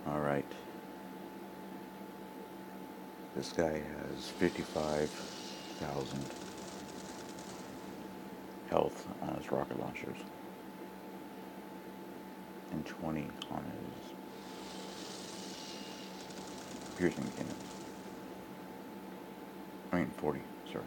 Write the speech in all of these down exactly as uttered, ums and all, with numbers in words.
Alright. This guy has fifty-five thousand health on his rocket launchers and twenty on his piercing cannons. I mean forty, sorry.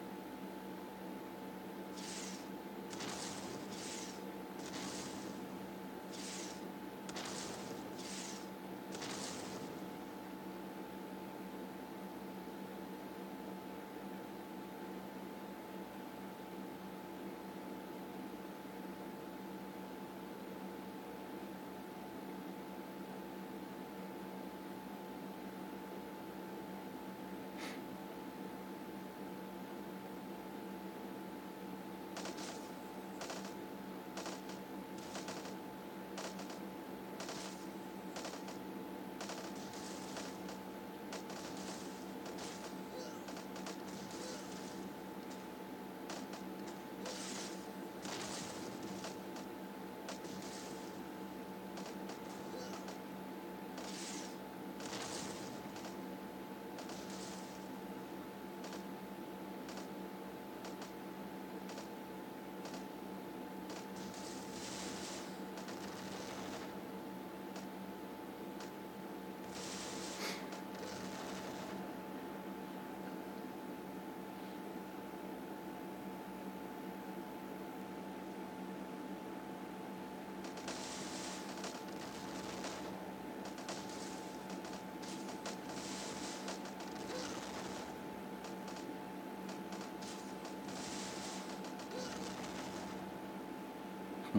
Hmm.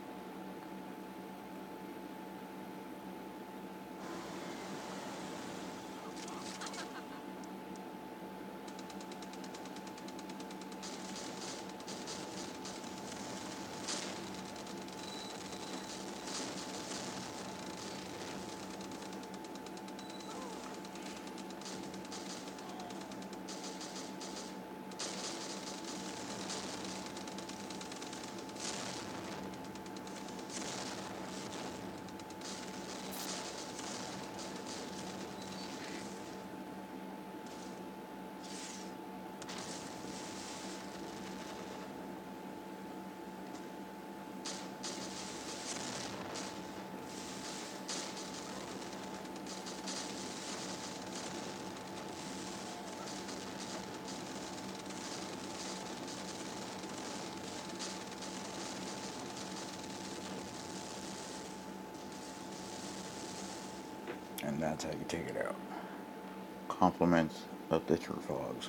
And that's how you take it out. Compliments of the Turfogs.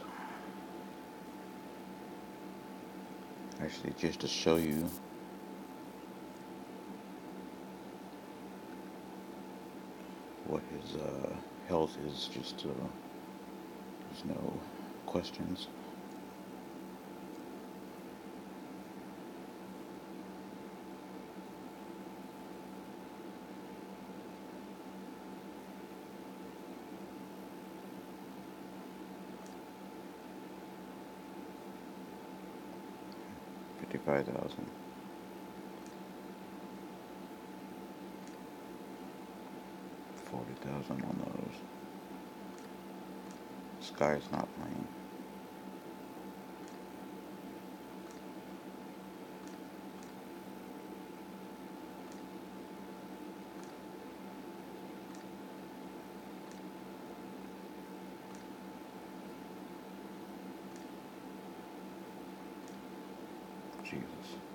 Actually, just to show you what his uh, health is, just uh, there's no questions. fifty-five thousand. forty thousand on those. Sky's not playing. Jesus.